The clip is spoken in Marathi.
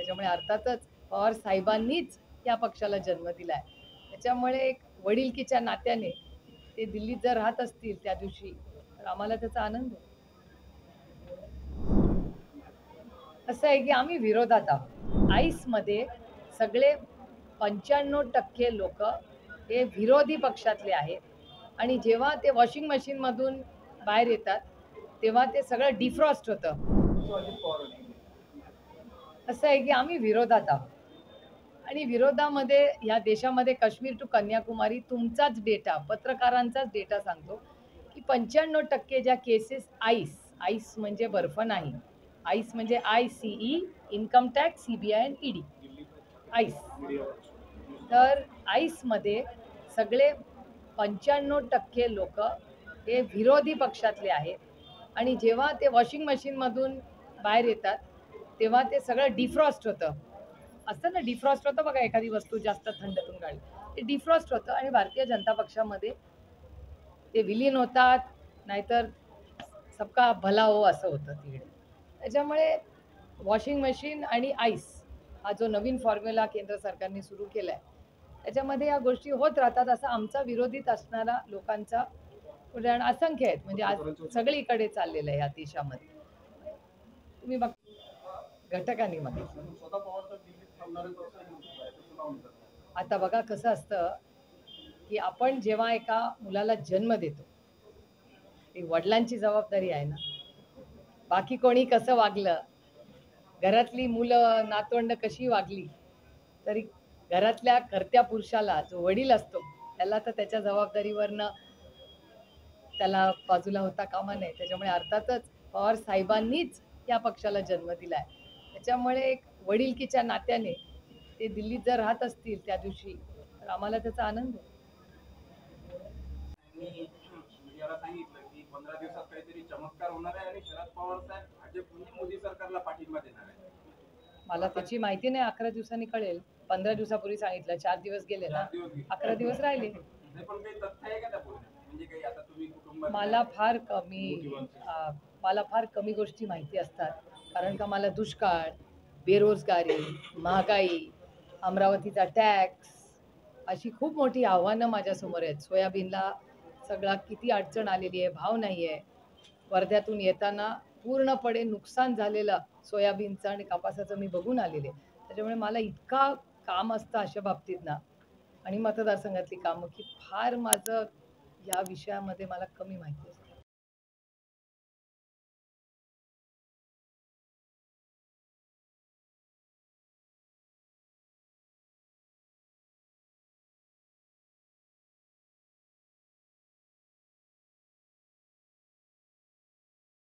त्याच्यामुळे अर्थातच पवार साहेबांनीच या पक्षाला जन्म दिलाय. त्याच्यामुळे एक वडिलकीच्या नात्याने ते दिल्लीत जर राहत असतील त्या दिवशी तर आम्हाला त्याचा आनंद आहे. असं आहे की आम्ही विरोधात आहोत. आईसमध्ये सगळे 95% लोक हे विरोधी पक्षातले आहेत आणि जेव्हा ते वॉशिंग मशीनमधून बाहेर येतात तेव्हा ते सगळं डिफ्रॉस्ट होतं. असं आहे की आम्ही विरोधात आहोत आणि विरोधामध्ये या देशामध्ये काश्मीर टू कन्याकुमारी तुमचाच डेटा, पत्रकारांचाच डेटा सांगतो की 95% ज्या केसेस आईस म्हणजे बर्फ नाही, आईस म्हणजे ICE, इन्कम टॅक्स, CBI आणि ED, आईस. तर आईसमध्ये सगळे 95% लोक हे विरोधी पक्षातले आहेत आणि जेव्हा ते वॉशिंग मशीनमधून बाहेर येतात तेव्हा ते सगळं डिफ्रॉस्ट होतं. असतं ना, डिफ्रॉस्ट होतं बघा, एखादी वस्तू जास्त थंडतून काढली ते डिफ्रॉस्ट होतं आणि भारतीय जनता पक्षामध्ये ते विलीन होतात, नाहीतर सबका भला हो असं होतं तिकडे. त्याच्यामुळे वॉशिंग मशीन आणि आईस हा जो नवीन फॉर्म्युला केंद्र सरकारने सुरू केलाय त्याच्यामध्ये या गोष्टी होत राहतात. असा आमचा विरोधीत असणारा लोकांचा उदाहरण असंख्य आहेत. म्हणजे आज सगळीकडे चाललेलं आहे या देशामध्ये. तुम्ही बघ, घटकांनी मग आता बघा कसं असतं की आपण जेव्हा एका मुलाला जन्म देतो ती वडिलांची जबाबदारी आहे ना. बाकी कोणी कसं वागलं, घरातली मुलं नातवंड कशी वागली तरी घरातल्या कर्त्या पुरुषाला जो वडील असतो त्याला तर त्याच्या जबाबदारीवरनं त्याला बाजूला होता कामा नये. त्याच्यामुळे अर्थातच पवार साहेबांनीच या पक्षाला जन्म दिलाय. त्याच्यामुळे एक वडिलकीच्या नात्याने ते दिल्लीत जर राहत असतील त्या दिवशी तर आम्हाला त्याचा आनंद आहे. याला सांगितलं की 15 दिवसात काहीतरी चमत्कार होणार आहे आणि शरद पवार साहेब भाजप मोदी सरकारला पाठिंबा देणार आहे. मला त्याची माहिती नाही. 11 दिवसांनी कळेल. 15 दिवसापूर्वी सांगितलं. 4 दिवस गेले ना, 11 दिवस राहिले. पण काही तथ्य आहे का त्या बोलण्यात? म्हणजे काही आता तुम्ही कुटुंबात मला फार कमी गोष्टी माहिती असतात. कारण का मला दुष्काळ, बेरोजगारी, महागाई, अमरावतीचा टॅक्स अशी खूप मोठी आव्हानं माझ्यासमोर आहेत. सोयाबीनला सगळा किती अडचण आलेली आहे, भाव नाही आहे. वर्ध्यातून येताना पूर्णपणे नुकसान झालेलं सोयाबीनचं आणि कापासाचं मी बघून आलेले. त्याच्यामुळे मला इतका काम असतं अशा बाबतीत ना आणि मतदारसंघातली कामं की फार माझं या विषयामध्ये मला कमी माहिती असते.